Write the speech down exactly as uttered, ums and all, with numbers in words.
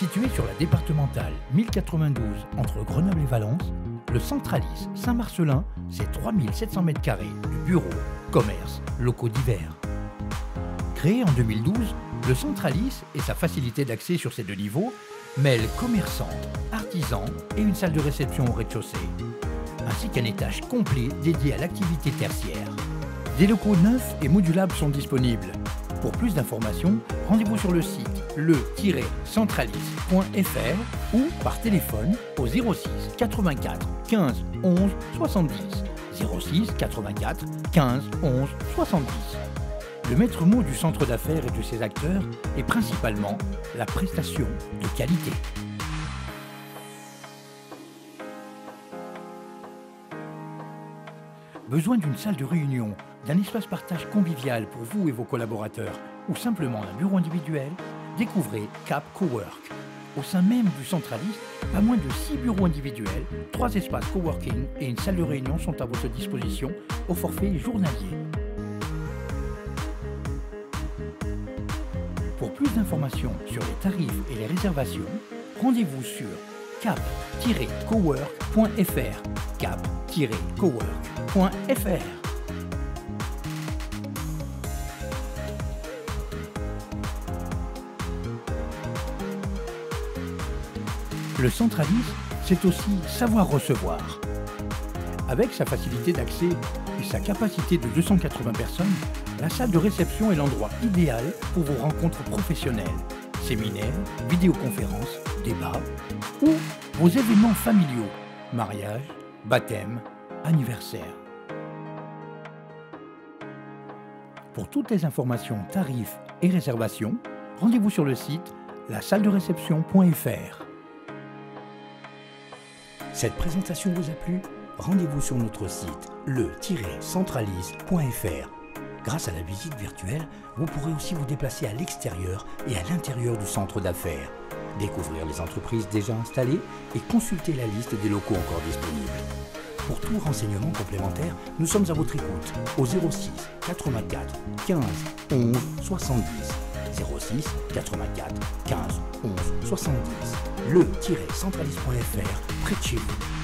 Situé sur la départementale mille quatre-vingt-douze entre Grenoble et Valence, le Centralis Saint-Marcellin, c'est trois mille sept cents mètres carrés de bureaux, commerces, locaux divers. Créé en deux mille douze, le Centralis et sa facilité d'accès sur ses deux niveaux mêlent commerçants, artisans et une salle de réception au rez-de-chaussée, ainsi qu'un étage complet dédié à l'activité tertiaire. Des locaux neufs et modulables sont disponibles. Pour plus d'informations, rendez-vous sur le site le tiret centralis point f r ou par téléphone au zéro six quatre-vingt-quatre quinze onze soixante-dix. zéro six quatre-vingt-quatre quinze onze soixante-dix. Le maître mot du centre d'affaires et de ses acteurs est principalement la prestation de qualité. Besoin d'une salle de réunion, d'un espace partage convivial pour vous et vos collaborateurs, ou simplement un bureau individuel? Découvrez Cap Cowork. Au sein même du Centralis, pas moins de six bureaux individuels, trois espaces coworking et une salle de réunion sont à votre disposition au forfait journalier. Pour plus d'informations sur les tarifs et les réservations, rendez-vous sur cap tiret cowork point f r. cap tiret cowork point f r. Le Centralis, c'est aussi savoir recevoir. Avec sa facilité d'accès et sa capacité de deux cent quatre-vingts personnes, la salle de réception est l'endroit idéal pour vos rencontres professionnelles, séminaires, vidéoconférences, débats ou vos événements familiaux, mariage, baptême, anniversaire. Pour toutes les informations, tarifs et réservations, rendez-vous sur le site la salle de réception point f r. Cette présentation vous a plu? Rendez-vous sur notre site le tiret centralis point f r. Grâce à la visite virtuelle, vous pourrez aussi vous déplacer à l'extérieur et à l'intérieur du centre d'affaires, découvrir les entreprises déjà installées et consulter la liste des locaux encore disponibles. Pour tout renseignement complémentaire, nous sommes à votre écoute au zéro six quatre-vingt-quatre quinze onze soixante-dix. zéro six quatre-vingt-quatre quinze onze soixante-dix. le tiret centralis point f r, près de chez vous.